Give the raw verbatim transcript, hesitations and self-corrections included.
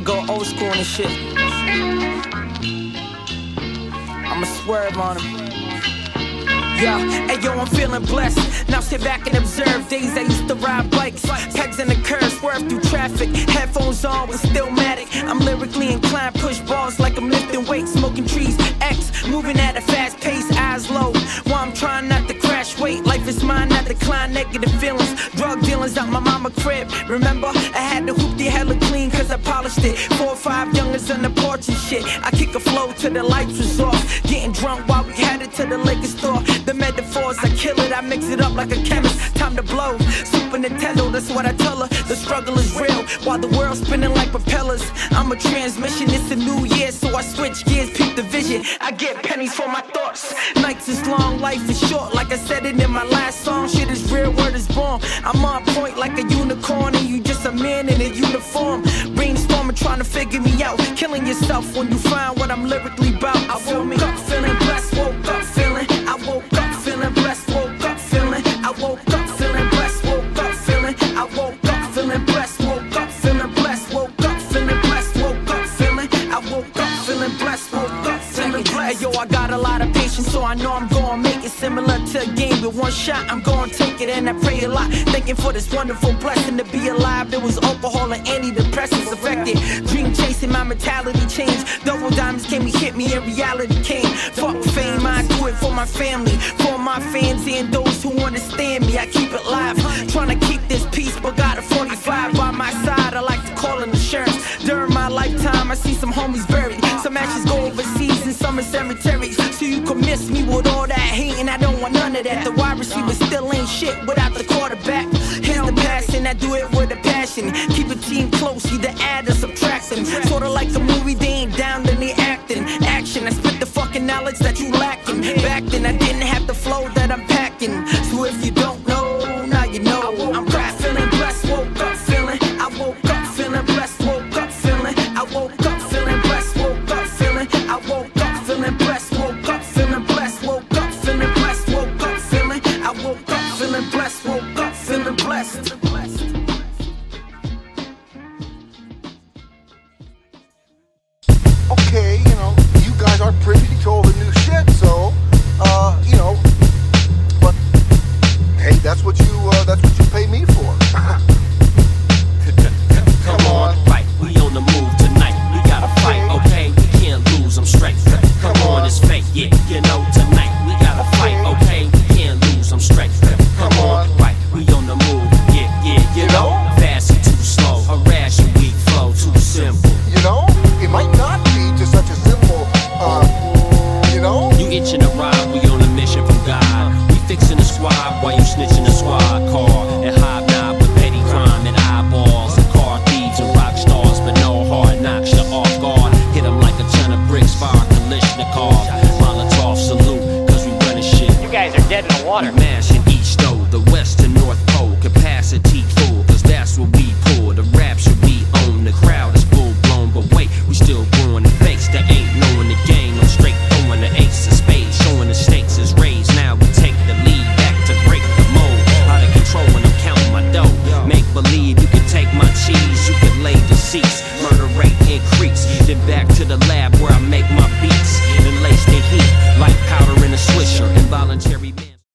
go old school and shit. I'ma swerve on him. Yeah, hey yo, I'm feeling blessed. Now sit back and observe days I used to ride bikes, pegs in the curb, swerve through traffic, headphones on with Stillmatic. I'm lyrically inclined, push balls like I'm lifting weights, smoking trees, X, moving at a fast pace, eyes low, while I'm trying not to crash weight. Life is mine, not decline, negative feelings, drug dealings out my mama crib. Remember, I had to hoop the hella clean cause I polished it. Four or five youngers on the porch and shit. I kick a flow till the lights was off, getting drunk while we headed to the liquor store. The metaphors, I kill it, I mix it up like a chemist. Time to blow, Super Nintendo, that's what I tell her. The struggle is real, while the world's spinning like propellers. I'm a transmission, it's a new year, so I switch gears, peep the vision. I get pennies for my thoughts. Nights is long, life is short, like I said it in my last song. Shit is real, word is born. I'm on point like a unicorn, and you just a man in a uniform. Brainstorming, trying to figure me out. Killing yourself when you find what I'm lyrically about. I woke up feeling blessed, woke up feeling. I woke up feeling blessed, woke up feeling. I woke up feeling blessed, woke up feeling. I woke up feeling blessed, woke up feeling blessed, woke up feeling blessed, woke up feeling. I woke up feeling blessed, woke up feeling blessed. Hey yo, I got a lot of patience, so I know I'm gonna make it. Similar to a game with one shot, I'm gonna take it, and I pray a lot, thanking for this wonderful blessing to be alive. There was alcohol and antidepressants affected, dream chasing, my mentality changed. Double diamonds came and hit me, and reality came. Fuck fame, I do it for my family, for my fans and those who understand me. I keep it live, trying to keep this peace, but got a forty-five by my side. I like to call in insurance. During my lifetime, I see some homies buried, some ashes go overseas and some in cemeteries. So you can miss me with all that hating, I don't want none of that. The wide receiver still ain't shit without the quarterback. Here's the passion, I do it with a passion.